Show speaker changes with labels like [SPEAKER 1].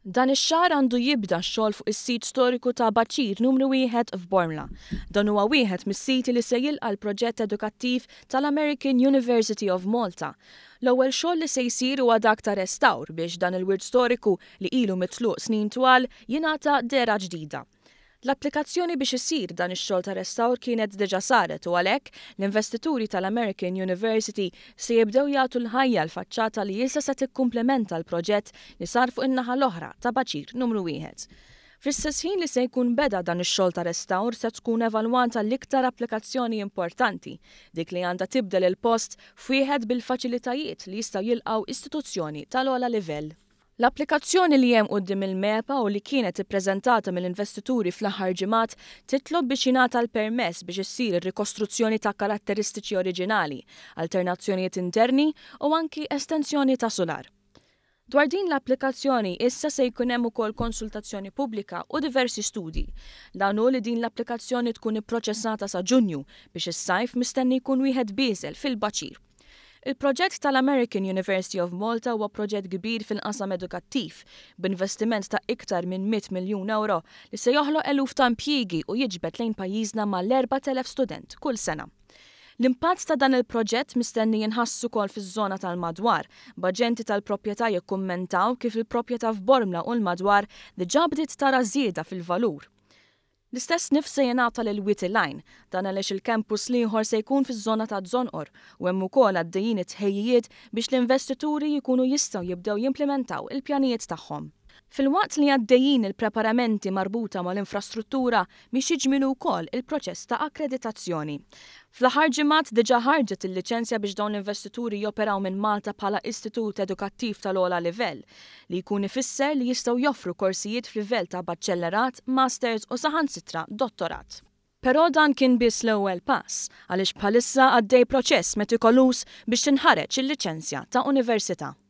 [SPEAKER 1] Dan ix-xahar għandu jibda x-xogħol fuq is-sit storiku ta' Baċir Numru Wieħed f'Bormla. Dan huwa wieħed mis-siti li se jilqa' l-proġett edukattiv tal-American University of Malta. L-ewwel xogħol li se jsir huwa dak ta' Restawr biex dan il-wirt storiku li ilu mitluq snin twal jingħata dera ġdida. L-applikazzjoni biex isir dan ix-xogħol ta' Restawr kienet diġà saret u għalhekk l-investituri tal-American University se jibdew jagħtu l-ħajja l-faċċata li issa se tikkumplementa l-proġett li sar fuq in-naħa l-oħra ta' Baċir Numru Wieħed. Fl-istess ħin li se jkun beda dan ix-xogħol ta' Restawr se tkun evalwata l-iktar applikazzjoni importanti, dik li għandha tibdel il-post f'wieħed bil-faċilitajiet li jistgħu jilqgħu istituzzjoni tal-ogħla livell. L-applikazzjoni li hemm quddiem il-MEPA u li kienet ippreżentata mill-investituri fl-aħħar ġimgħat titlob biex jingħata l-permess biex issir ir-rikostruzzjoni ta' karatteristiċi oriġinali, alternazzjonijiet interni u anki estensjoni ta' solar. Dwar din l-applikazzjoni issa se jkun hemm ukoll konsultazzjoni pubblika u diversi studji. Dan hu li din l-applikazzjoni tkun ipproċessata sa Ġunju biex is-sajf mistenni jkun wieħed biżel fil-Baċir. Il-proġett tal-American University of Malta huwa proġett kbir fil-qasam edukattiv b'investiment ta' iktar minn 100 miljun euro li se joħloq eluf ta' impjiegi u jiġbed lejn pajjiżna mal-4,000 student kull sena. L-impatt ta' dan il-proġett mistenni jinħassu wkoll fiż-żona tal-madwar, b'aġenti tal-proprjetà jikkummentaw kif il-proprjetà f'Bormla u l-madwar diġà bdiet tara żieda fil-valur. L-istess nifse jingħata lil il-Ghajn, dan għaliex il-kampus ieħor se jkun fiż-żona ta' Żonqor u hemm ukoll għaddejin it-tħejjijiet biex l-investituri jkunu jistgħu jibdew jimplementaw il-pjanijiet tagħhom. Fil-waqt li għaddejjin il-preparamenti marbuta mal-infrastruttura biex jiġmilu wkoll il-proċess ta' akkreditazzjoni. Fl-aħħar ġimgħat diġà ħarġet il-liċenzja biex dawn l-investituri joperaw minn Malta bħala istitut edukattiv tal-ogħla livell li jkun ifisser li jistgħu joffru korsijiet f'livell ta' baċċellerat, masters u saħansitra dottorat. Però dan kien biss l-ewwel pass għaliex bħalissa għaddej proċess metikolus biex tinħareġ il-liċenzja ta' università.